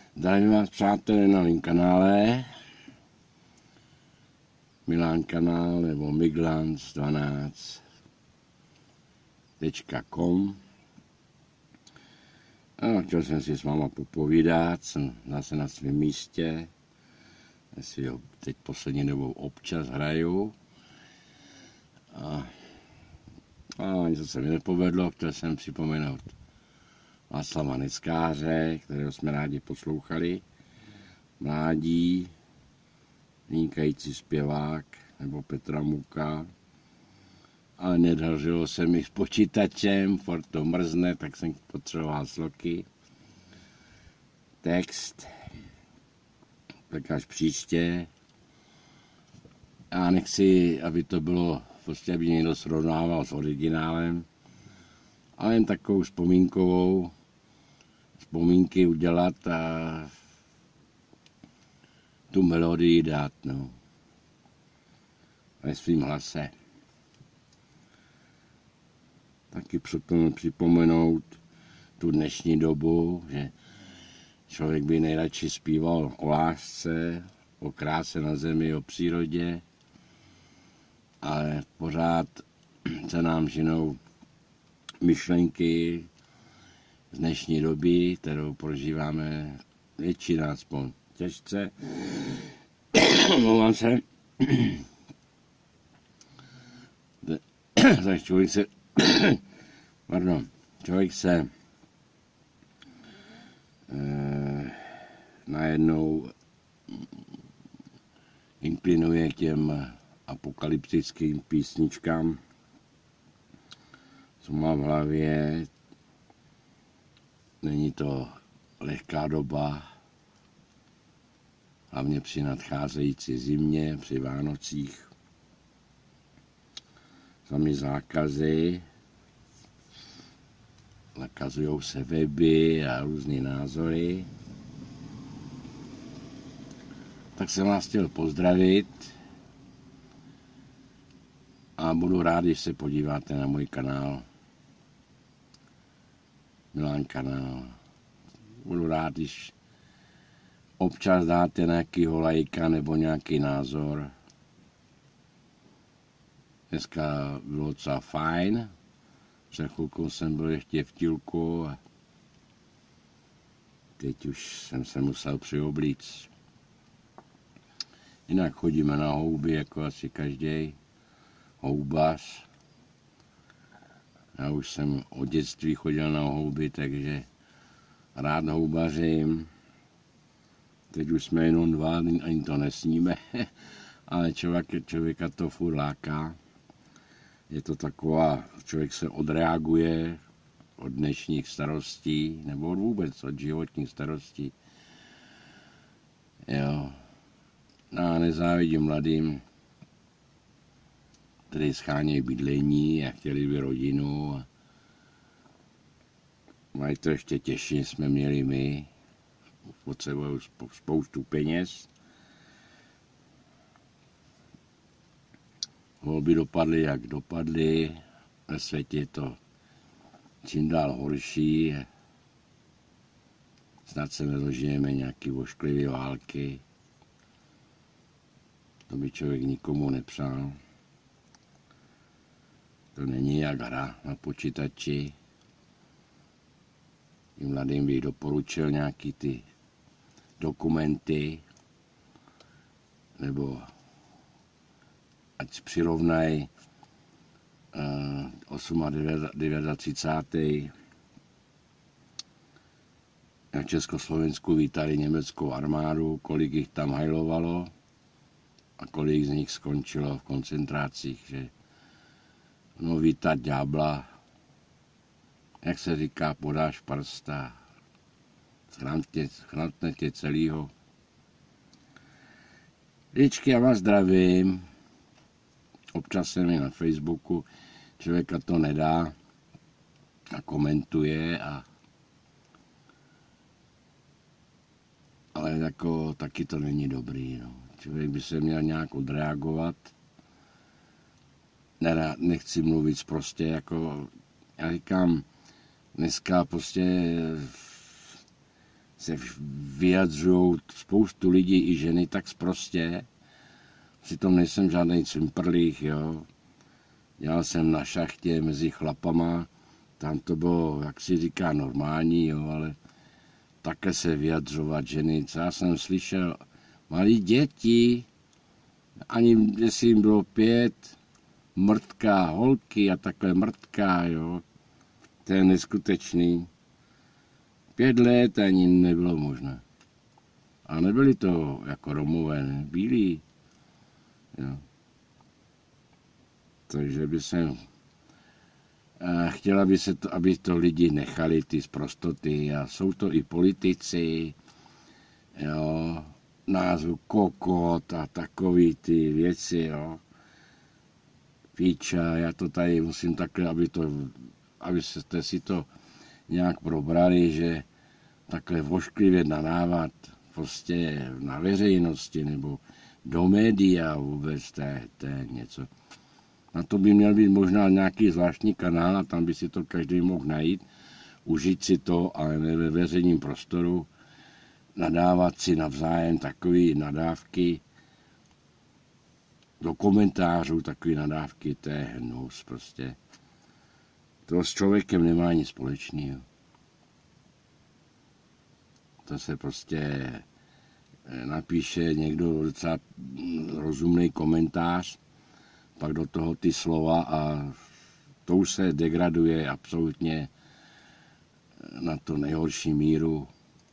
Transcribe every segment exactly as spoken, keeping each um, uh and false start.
Zdravím vás, přátelé, na mém kanále. Milan kanál nebo miglans dvanáct tečka com. A chtěl jsem si s váma popovídat, jsem zase na svém místě. Já si ho teď poslední dobou občas hraju. A, a něco se mi nepovedlo, chtěl jsem připomenout Václava Neckáře, kterého jsme rádi poslouchali. Mládí, vynikající zpěvák, nebo Petra Muka. Ale nedařilo se mi s počítačem, furt to mrzne, tak jsem potřeboval sloky. Text, tak až příště. Já nechci, aby to bylo, prostě aby někdo srovnával s originálem, ale jen takovou vzpomínkovou, vzpomínky udělat a tu melodii dát, no, ve svým hlase. Taky připomenout tu dnešní dobu, že člověk by nejradši zpíval o lásce, o kráse na zemi, o přírodě, ale pořád se nám ženou myšlenky z dnešní doby, kterou prožíváme většina aspoň těžce. Mluvám se. Tak člověk se pardon, člověk se eh, najednou inklinuje k těm apokalyptickým písničkám, co má v hlavě. Není to lehká doba, hlavně při nadcházející zimě, při Vánocích. Sami zákazy, zakazují se weby a různé názory. Tak jsem vás chtěl pozdravit a budu rád, když se podíváte na můj kanál. Milan kanál. Budu rád, když občas dáte nějakýho lajka nebo nějaký názor. Dneska bylo docela fajn. Před chvilkou jsem byl ještě v tílku a teď už jsem se musel přioblíct. Jinak chodíme na houby, jako asi každý houbař. Já už jsem od dětství chodil na houby, takže rád houbařím. Teď už jsme jenom dva, ani to nesníme, ale člověk, člověka to furt láká. Je to taková, člověk se odreaguje od dnešních starostí, nebo od vůbec od životních starostí. Jo. Já nezávidím mladým, kteří schánějí bydlení a chtěli by rodinu. A mají to ještě těžší, jsme měli my. Potřebují spoustu peněz. Volby dopadly, jak dopadly. Ve světě je to čím dál horší. Snad se nedožijeme nějaký ošklivý války. To by člověk nikomu nepřál. To není jak hra na počítači. I mladým bych doporučil nějaký ty dokumenty, nebo ať přirovnají uh, třicátého devátého jak Československu vítali německou armádu, kolik jich tam hajlovalo a kolik z nich skončilo v koncentrácích. Že no, vítat ďábla, jak se říká, podáš prsta, schrantne tě celýho. Ličky, já vás zdravím. Občas se mi na Facebooku člověka to nedá a komentuje, a ale jako taky to není dobrý. No. Člověk by se měl nějak odreagovat. Nerad, nechci mluvit prostě jako, já říkám, dneska prostě se vyjadřují spoustu lidí i ženy tak sprostě. Přitom nejsem žádný cimprlík, jo. Dělal jsem na šachtě mezi chlapama, tam to bylo, jak si říká, normální, jo, ale také se vyjadřovat ženy. Co já jsem slyšel, malí děti, ani jestli jim bylo pět, mrtká, holky a takhle mrtká, jo. To je neskutečný. Pět let ani nebylo možné. A nebyli to jako Romové, ne? Bílí. Jo. Takže by jsem chtěla, aby, se to, aby to lidi nechali, ty zprostoty. A jsou to i politici, jo. Názvu kokot a takový ty věci, jo. Píča, já to tady musím takhle, aby to, aby jste si to nějak probrali, že takhle vošklivě nadávat prostě na veřejnosti nebo do médií a vůbec to je, to je něco. Na to by měl být možná nějaký zvláštní kanál a tam by si to každý mohl najít, užít si to, ale ne ve veřejném prostoru, nadávat si navzájem takové nadávky, do komentářů takové nadávky, to je hnus prostě. To s člověkem nemá nic společného. To se prostě napíše někdo docela rozumný komentář, pak do toho ty slova a to už se degraduje absolutně na to nejhorší míru.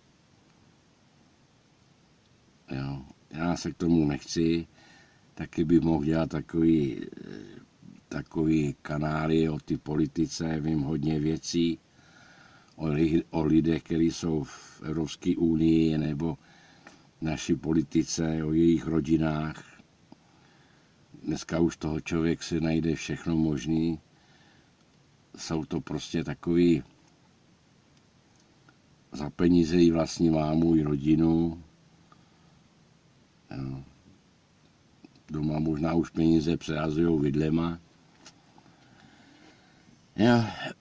Jo. Já se k tomu nechci, taky bych mohl dělat takový, takový kanály o ty politice, vím hodně věcí, o, li, o lidech, kteří jsou v Evropské unii nebo naší politice, o jejich rodinách. Dneska už toho člověk si najde všechno možný. Jsou to prostě takový za peníze i vlastní mámu i rodinu. Jo. Doma možná už peníze přehazují vidlema. Jo.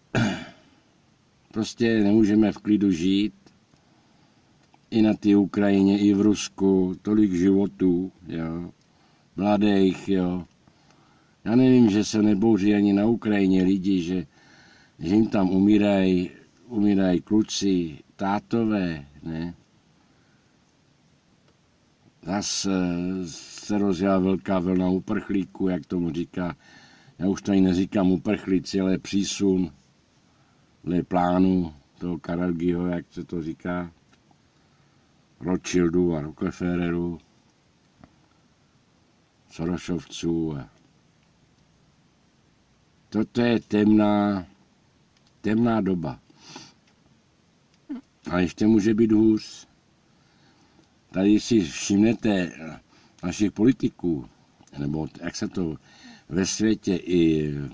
Prostě nemůžeme v klidu žít. I na té Ukrajině, i v Rusku, tolik životů, jo. Mladých, jo. Já nevím, že se nebouří ani na Ukrajině lidi, že, že jim tam umírají, umírají kluci, tátové, ne. Zas se rozjela velká vlna uprchlíků, jak tomu říká. Já už tady neříkám uprchlíci, ale přísun dle plánu toho Carnegieho, jak se to říká, Rothschildu a Rockefelleru, Sorosovců. Toto je temná, temná doba. A ještě může být hůř. Tady si všimnete našich politiků, nebo jak se to ve světě i e,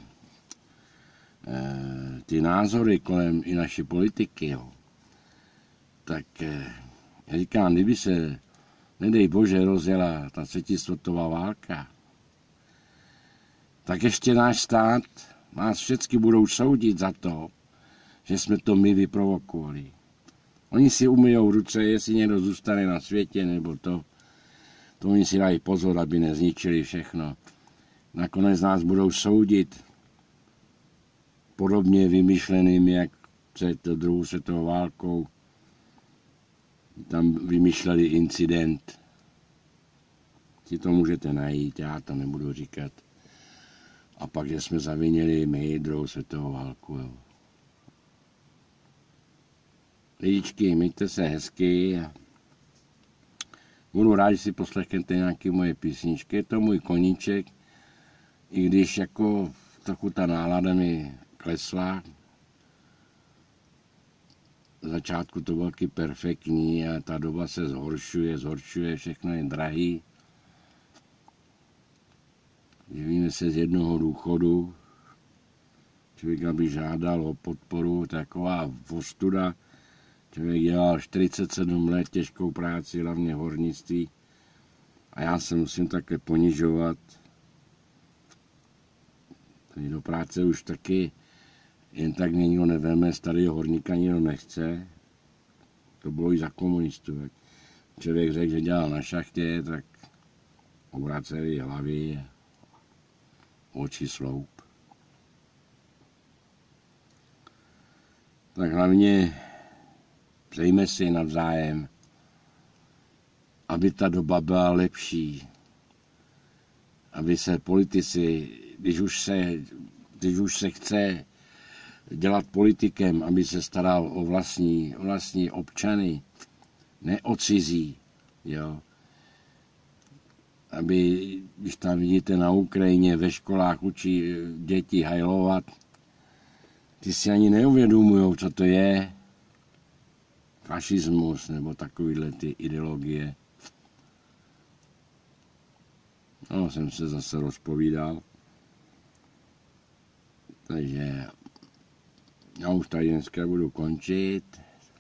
ty názory kolem i naší politiky, jo, tak e, já říkám, kdyby se, nedej Bože, rozjela ta třetí světová válka, tak ještě náš stát, nás všichni budou soudit za to, že jsme to my vyprovokovali. Oni si umyjou ruce, jestli někdo zůstane na světě, nebo to, to oni si dají pozor, aby nezničili všechno. Nakonec nás budou soudit podobně vymyšleným, jak před druhou světovou válkou. Tam vymýšleli incident. Si to můžete najít, já to nebudu říkat. A pak, že jsme zavinili my druhou světovou válku. Jo. Lidičky, mějte se hezky. Budu rád, že si poslechnete nějaké moje písničky. Je to můj koníček, i když jako trochu ta nálada mi klesla. V začátku to bylo taky perfektní a ta doba se zhoršuje, zhoršuje, všechno je drahý. Živíme se z jednoho důchodu. Člověk, aby žádal o podporu, taková ostuda. Člověk dělal čtyřicet sedm let těžkou práci, hlavně v hornictví. A já se musím také ponižovat. Tady do práce už taky jen tak mě nikdo neveme, starého horníka nikdo nechce. To bylo i za komunistů. Jak člověk řekl, že dělal na šachtě, tak obraceli hlavy a oči sloup. Tak hlavně přejme si navzájem, aby ta doba byla lepší, aby se politici, když už se, když už se chce dělat politikem, aby se staral o vlastní, o vlastní občany, ne o cizí, jo. Aby, když tam vidíte na Ukrajině, ve školách učí děti hajlovat, ty si ani neuvědomují, co to je fašismus nebo takovýhle ty ideologie. No, jsem se zase rozpovídal. Takže já už tady dneska budu končit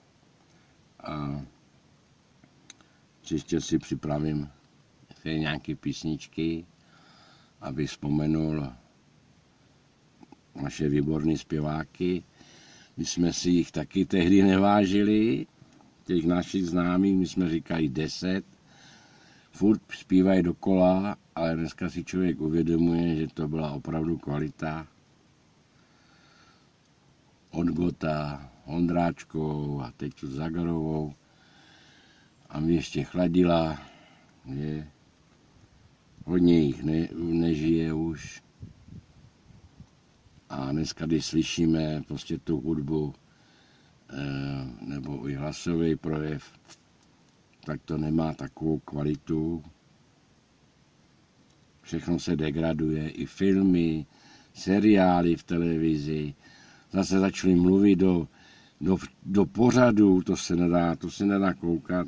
a příště si připravím nějaké písničky, abych vzpomenul naše výborné zpěváky. My jsme si jich taky tehdy nevážili, těch našich známých, my jsme říkali deset, furt zpívají dokola, ale dneska si člověk uvědomuje, že to byla opravdu kvalita. Od Gota, Ondráčkou a teď tu Zagarovou. A mě ještě Chladila, že hodně jich ne, nežije už. A dneska, když slyšíme prostě tu hudbu e, nebo i hlasový projev, tak to nemá takovou kvalitu. Všechno se degraduje, i filmy, seriály v televizi. Zase začali mluvit do, do, do pořadu, to se nedá, to se nedá koukat.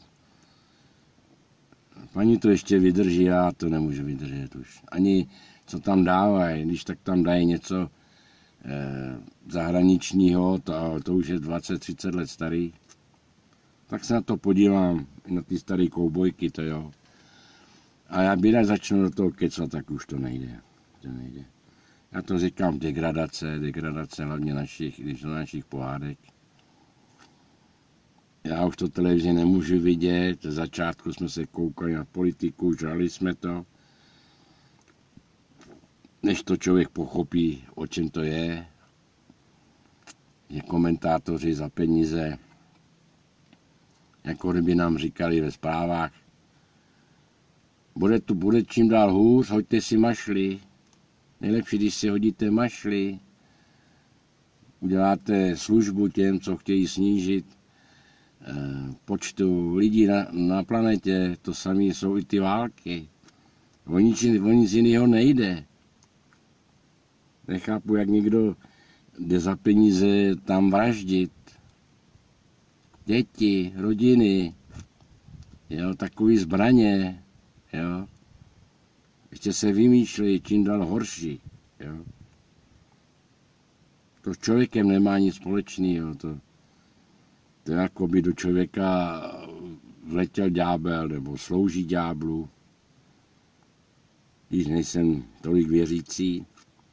Paní to ještě vydrží, já to nemůžu vydržet už. Ani co tam dávají, když tak tam dají něco eh, zahraničního, to, to už je dvacet třicet let starý, tak se na to podívám, i na ty staré koubojky, to jo. A já běda začnu do toho kecat, tak už to nejde. To nejde. Já to říkám degradace, degradace hlavně našich, když to našich pohádek. Já už to televizi nemůžu vidět, z začátku jsme se koukali na politiku, žrali jsme to. Než to člověk pochopí, o čem to je, že komentátoři za peníze, jako kdyby nám říkali ve zprávách, bude tu bude čím dál hůř, hoďte si mašly. Nejlepší, když si hodíte mašly, uděláte službu těm, co chtějí snížit eh, počtu lidí na, na planetě, to samé jsou i ty války. O nic, o nic jiného nejde. Nechápu, jak někdo jde za peníze tam vraždit. Děti, rodiny, jo, takový zbraně, jo. Ještě se vymýšlí, čím dál horší, jo. To s člověkem nemá nic společného, to, to je jako by do člověka vletěl ďábel, nebo slouží ďáblu. Když nejsem tolik věřící,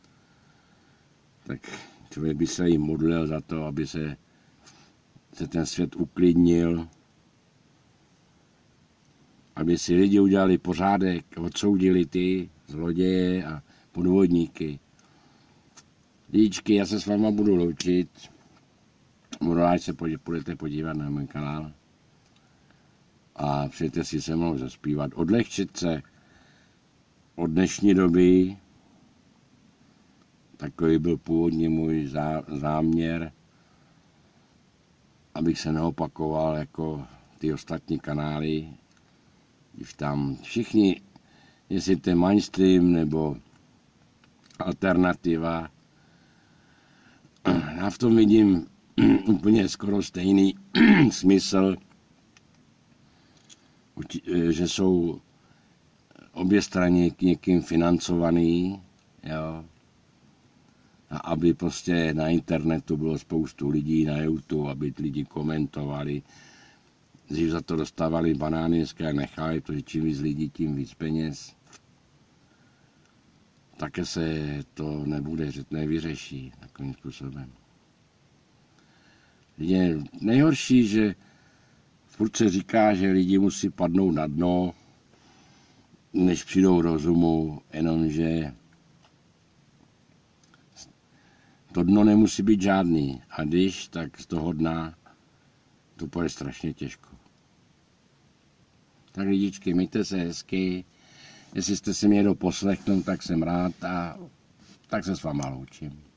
tak člověk by se jim modlil za to, aby se, se ten svět uklidnil, aby si lidi udělali pořádek, odsoudili ty zloděje a podvodníky. Lidičky, já se s váma budu loučit. Budu rád, se půjdete podívat na můj kanál. A přijďte si se mnou zaspívat. Odlehčit se od dnešní doby. Takový byl původně můj zá, záměr, abych se neopakoval jako ty ostatní kanály, když tam všichni, jestli to je mainstream nebo alternativa, já v tom vidím úplně skoro stejný smysl, že jsou obě strany někým financovaný, jo, a aby prostě na internetu bylo spoustu lidí, na YouTube, aby lidi komentovali, když za to dostávali banány, dneska nechali, protože čím víc lidí, tím víc peněz. Také se to nebude, nevyřeší takovým způsobem. Je nejhorší, že Furt se říká, že lidi musí padnout na dno, než přijdou rozumu, jenomže to dno nemusí být žádný. A když, tak z toho dna to půjde strašně těžko. Tak lidičky, mějte se hezky. Jestli jste si mě jednou poslechnout, tak jsem rád a tak se s váma loučím.